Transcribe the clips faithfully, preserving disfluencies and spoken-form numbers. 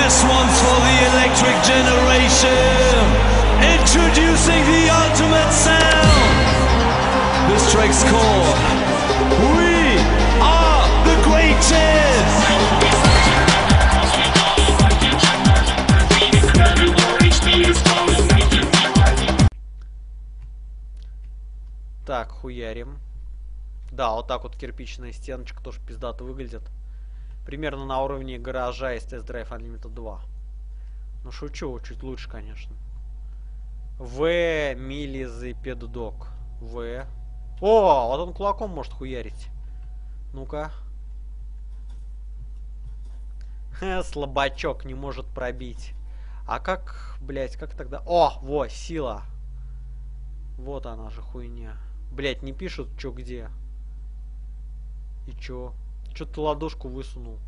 This one's for the electric generation. Introducing the ultimate sound. This track's called We Are the Greatest. Так, хуярим. Да, вот так вот кирпичная стеночка тоже пиздато выглядит. Примерно на уровне гаража из Test Drive Unlimited два. Ну шучу, чуть лучше, конечно. В Милизепеддог. В. О, вот он кулаком может хуярить. Ну-ка. Слабачок не может пробить. А как, блять, как тогда? О, во, сила. Вот она же хуйня. Блять, не пишут, чё где. И чё? Чё ты ладошку высунул?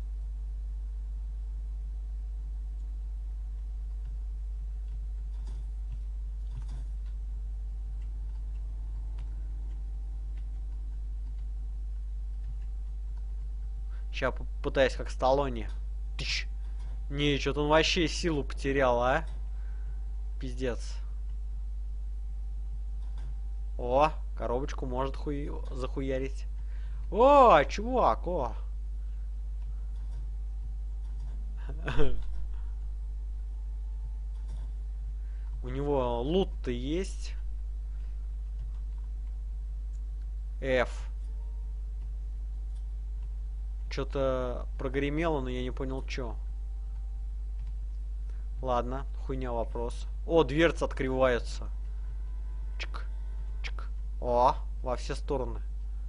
Сейчас попытаюсь как Сталлоне. Тыщ. Не, что-то он вообще силу потерял, а? Пиздец. О, коробочку может хуй... захуярить. О, чувак, о. У него лут-то есть. F. Что-то прогремело, но я не понял, что. Ладно, хуйня вопрос. О, дверцы открываются. Чик, чик. О, во все стороны.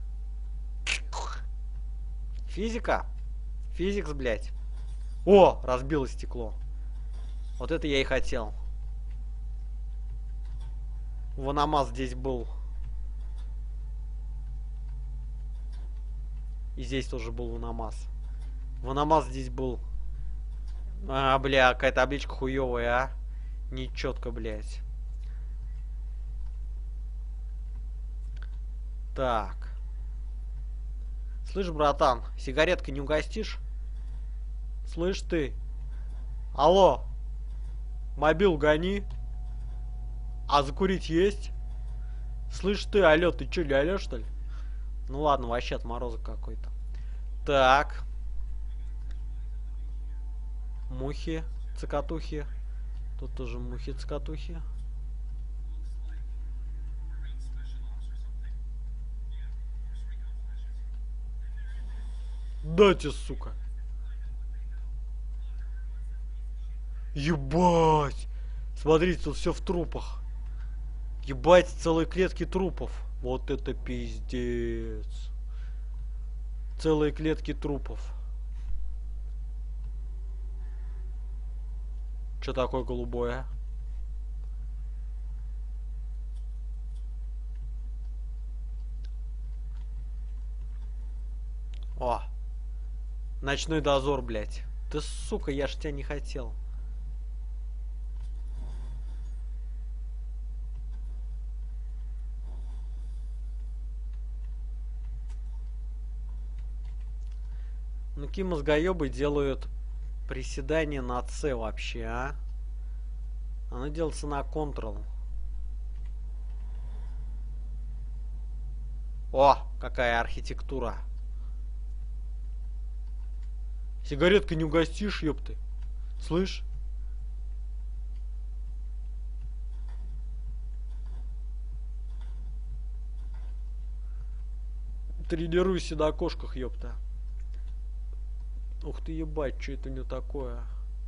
Физика? Физикс, блядь. О, разбилось стекло. Вот это я и хотел. Ваномаз здесь был. И здесь тоже был Ваномаз. Ваномаз здесь был. А, бля, какая табличка хуёвая, а. Нечётко, блядь. Так. Слышь, братан, сигареткой не угостишь? Слышь ты. Алло. Мобил гони. А закурить есть? Слышь ты, алло, ты чё, ля-ля, что ли? Ну ладно, вообще отморозок какой-то. Так. Мухи, цокотухи. Тут тоже мухи, цокотухи. Дайте, сука. Ебать. Смотрите, тут все в трупах. Ебать, целые клетки трупов. Вот это пиздец. Целые клетки трупов. Что такое голубое? О! Ночной дозор, блядь. Ты, сука, я ж тебя не хотел. Ну, какие мозгоебы делают приседания на С вообще, а? Оно делается на Ctrl. О, какая архитектура. Сигареткой не угостишь, ёпты. Слышь? Тренируйся на окошках, ёпта. Ух ты, ебать, что это у него такое?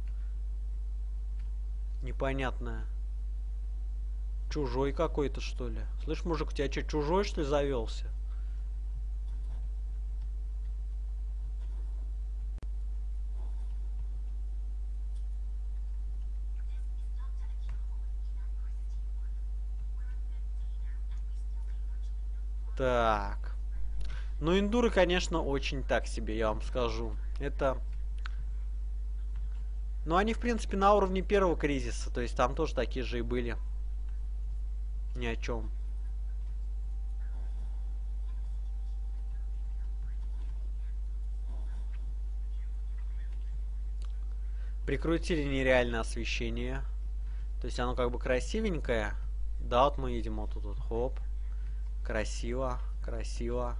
Непонятное. Чужой какой-то, что ли? Слышь, мужик, у тебя что, чужой, что ли, завелся? Так. Ну, индуры, конечно, очень так себе, я вам скажу. Это... Ну, они, в принципе, на уровне первого кризиса. То есть там тоже такие же и были. Ни о чем. Прикрутили нереальное освещение. То есть оно как бы красивенькое. Да, вот мы едем вот тут вот. Хоп. Красиво. Красиво.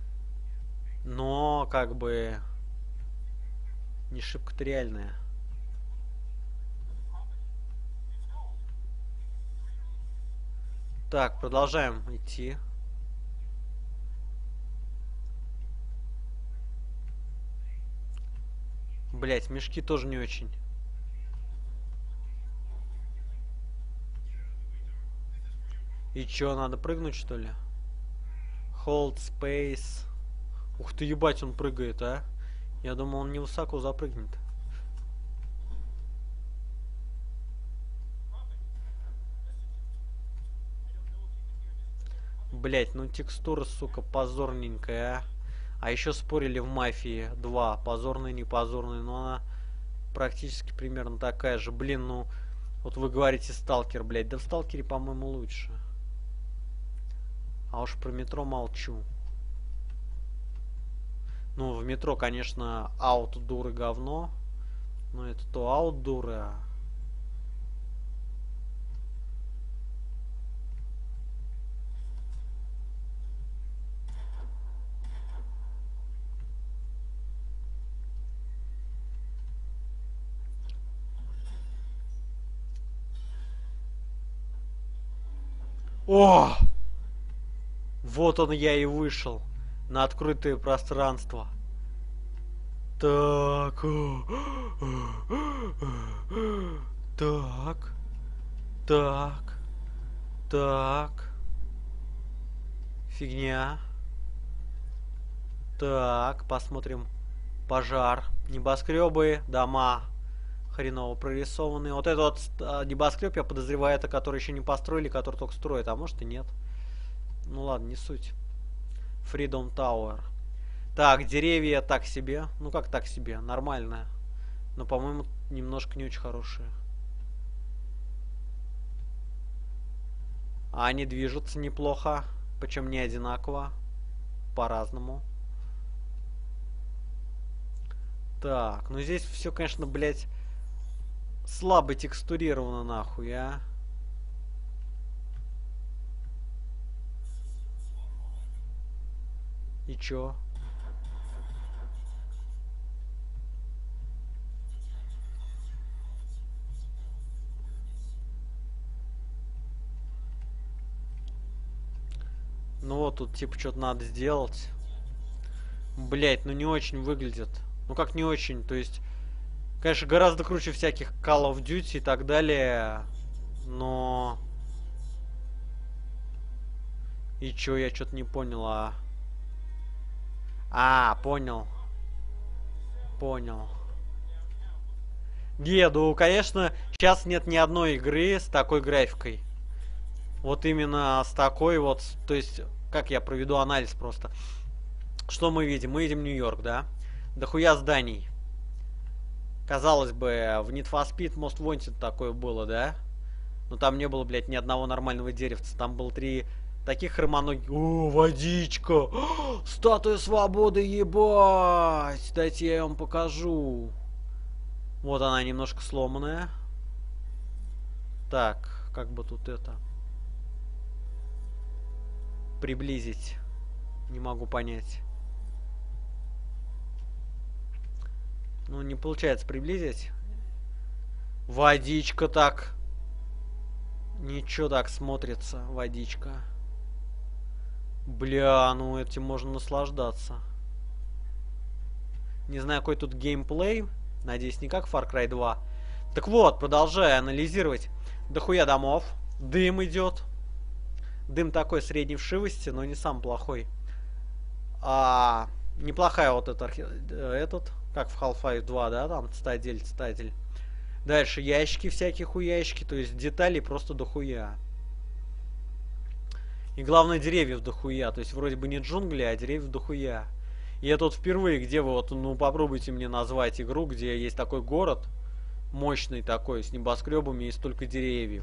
Но как бы не шибко-то реальное. Так, продолжаем идти. Блять, мешки тоже не очень. И чё, надо прыгнуть, что ли? Hold space. Ух ты, ебать, он прыгает, а? Я думал, он не высоко запрыгнет. Блять, ну текстура, сука, позорненькая, а. А еще спорили в Мафии два. Позорный, не позорный, но она практически примерно такая же. Блин, ну... Вот вы говорите Сталкер, блять. Да в Сталкере, по-моему, лучше. А уж про метро молчу. Ну, в метро, конечно, аутдуры говно. Но это то аутдуры, а... О! Вот он я и вышел на открытое пространство. Так. Так. Так. Так. Фигня. Так, посмотрим. Пожар. Небоскребы, дома. Хреново прорисованные. Вот этот вот а, небоскреб, я подозреваю, это который еще не построили, который только строят, а может и нет. Ну ладно, не суть. Freedom Tower. Так, деревья так себе. Ну как так себе? Нормально. Но, по-моему, немножко не очень хорошие. А они движутся неплохо. Причем не одинаково. По-разному. Так, ну здесь все, конечно, блядь, слабо текстурировано нахуй, а. И чё? Ну вот тут типа что-то надо сделать. Блять, ну не очень выглядит. Ну как не очень, то есть... Конечно, гораздо круче всяких Call of Duty и так далее. Но... И чё, я что-то не понял, а... А, понял. Понял. Не, ну, конечно, сейчас нет ни одной игры с такой графикой. Вот именно с такой вот... То есть, как я проведу анализ просто. Что мы видим? Мы видим Нью-Йорк, да? Дохуя зданий. Казалось бы, в Need for Speed Most Wanted такое было, да? Но там не было, блядь, ни одного нормального деревца. Там было три таких хромоногих... О, водичка! Статуя свободы, ебать! Дайте я вам покажу. Вот она немножко сломанная. Так, как бы тут это... Приблизить. Не могу понять. Ну, не получается приблизить. Водичка так. Ничего так смотрится, водичка. Бля, ну этим можно наслаждаться. Не знаю, какой тут геймплей. Надеюсь, не как Far Cry два. Так вот, продолжая анализировать. Дохуя домов. Дым идет. Дым такой средней вшивости, но не сам плохой. А, неплохая вот эта, этот, как в Half-Life два, да, там цитадель, цитадель. Дальше ящики всякие хуящики, то есть деталей просто дохуя. И главное, деревьев дохуя, то есть вроде бы не джунгли, а деревьев дохуя. И это вот впервые, где вы вот, ну попробуйте мне назвать игру, где есть такой город, мощный такой, с небоскребами и столько деревьев.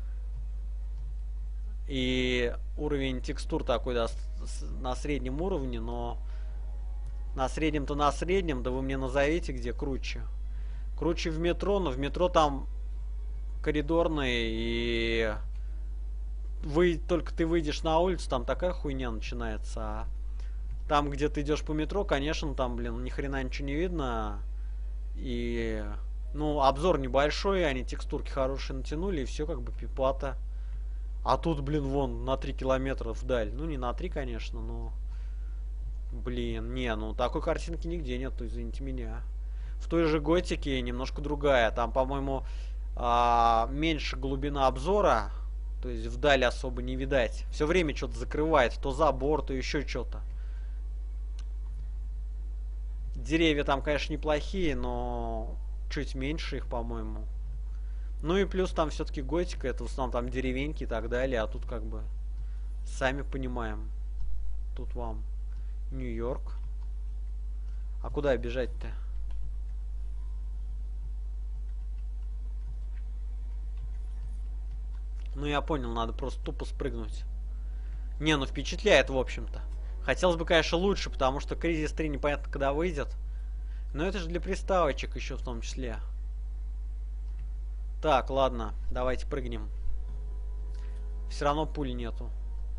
И уровень текстур такой, да, на среднем уровне, но на среднем-то на среднем, да вы мне назовите, где круче. Круче в метро, но в метро там коридорные, и вы только ты выйдешь на улицу, там такая хуйня начинается. А там, где ты идешь по метро, конечно, там, блин, ни хрена ничего не видно. И, ну, обзор небольшой, они текстурки хорошие натянули, и все как бы пипата. А тут, блин, вон, на три километра вдаль. Ну, не на три, конечно, но... Блин, не, ну, такой картинки нигде нету, извините меня. В той же Готике немножко другая. Там, по-моему, а, меньше глубина обзора. То есть вдали особо не видать. Все время что-то закрывает. То забор, то еще что-то. Деревья там, конечно, неплохие, но чуть меньше их, по-моему. Ну и плюс там все-таки Готика. Это в основном там деревеньки и так далее. А тут как бы сами понимаем. Тут вам Нью-Йорк. А куда бежать-то? Ну, я понял, надо просто тупо спрыгнуть. Не, ну впечатляет, в общем-то. Хотелось бы, конечно, лучше, потому что Кризис три непонятно когда выйдет. Но это же для приставочек еще в том числе. Так, ладно, давайте прыгнем. Все равно пули нету.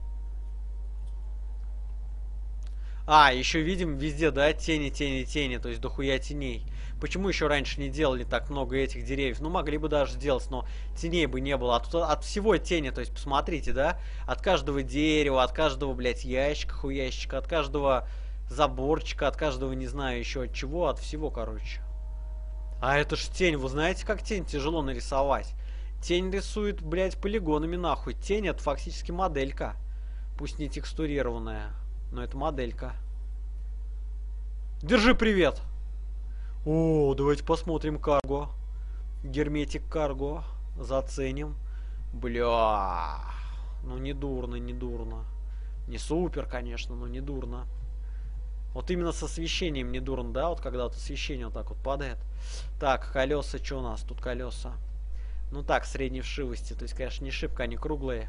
А, еще видим везде, да, тени, тени, тени, то есть дохуя теней. Почему еще раньше не делали так много этих деревьев? Ну, могли бы даже сделать, но теней бы не было. А тут от всего тени, то есть, посмотрите, да? От каждого дерева, от каждого, блядь, ящика, хуящика, от каждого заборчика, от каждого, не знаю, еще от чего, от всего, короче. А это ж тень, вы знаете, как тень тяжело нарисовать? Тень рисует, блядь, полигонами, нахуй. Тень это фактически моделька. Пусть не текстурированная, но это моделька. Держи привет! О, давайте посмотрим карго. Герметик карго. Заценим. Бля. Ну не дурно, не дурно. Не супер, конечно, но не дурно. Вот именно с освещением не дурно, да? Вот когда вот освещение вот так вот падает. Так, колеса, что у нас? Тут колеса. Ну так, средней вшивости. То есть, конечно, не шибко, они круглые.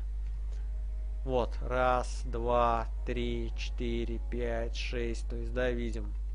Вот. Раз, два, три, четыре, пять, шесть. То есть, да, видим.